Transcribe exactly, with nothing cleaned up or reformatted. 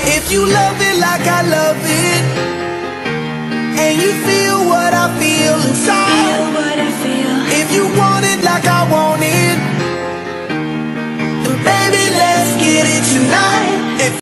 If you love it like I love it, and you feel what I feel inside,